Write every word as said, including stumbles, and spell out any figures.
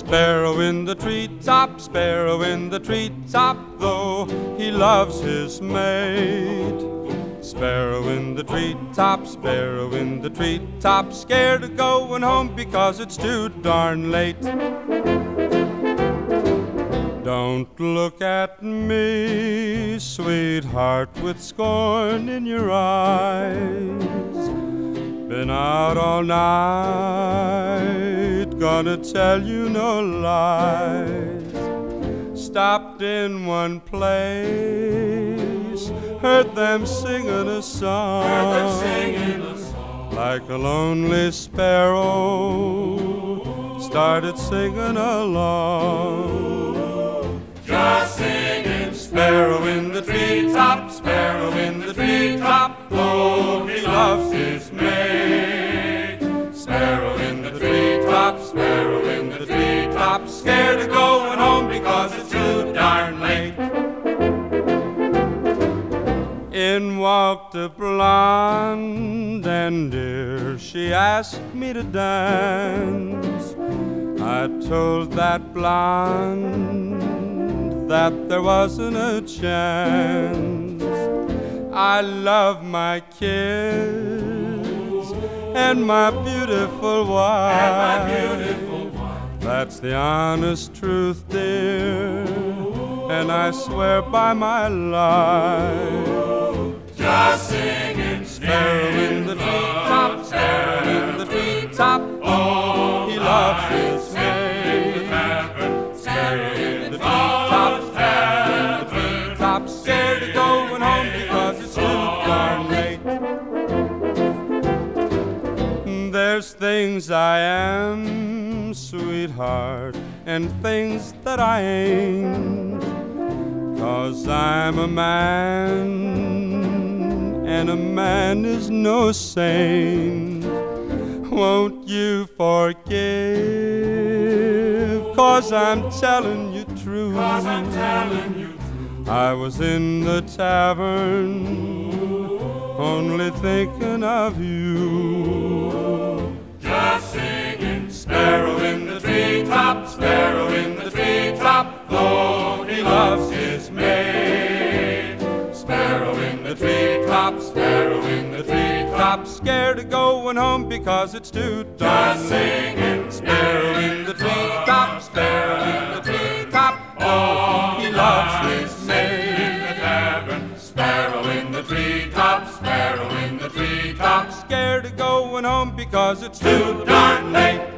Sparrow in the treetop, sparrow in the treetop, though he loves his mate. Sparrow in the treetop, sparrow in the treetop, scared of going home because it's too darn late. Don't look at me, sweetheart, with scorn in your eyes. Been out all night, gonna tell you no lies. Stopped in one place, heard them singing a song, heard them singing a song. Like a lonely sparrow, started singing along. Just singing, sparrow in the treetop, sparrow in the treetop, oh, he loves his mate. Sparrow in the treetop, sparrow in the treetop, scared of going home because it's too darn late. In walked a blonde and dear, she asked me to dance. I told that blonde that there wasn't a chance. I love my kids and my beautiful wife. And my beautiful wife. That's the honest truth, dear, and I swear by my life. Just singing, sparrow in the treetop, sparrow in the treetop, oh, he loves his mate. Sparrow in the treetop, sparrow in the treetop, scared of going home because it's too darn late. There's things I am, sweetheart, and things that I ain't, 'cause I'm a man, and a man is no saint. Won't you forgive, 'cause I'm telling you true. 'Cause I'm telling you true. I was in the tavern, only thinking of you. Just singing, sparrow in the treetop, sparrow in the treetop, though he loves his mate. Sparrow in the treetop, sparrow in the treetop, scared of going home because it's too darn late. Sparrow in the treetop, sparrow in the treetop, oh, he loves his mate. In the tavern, sparrow in the treetop, sparrow in the treetop, scared of going home because it's too darn late.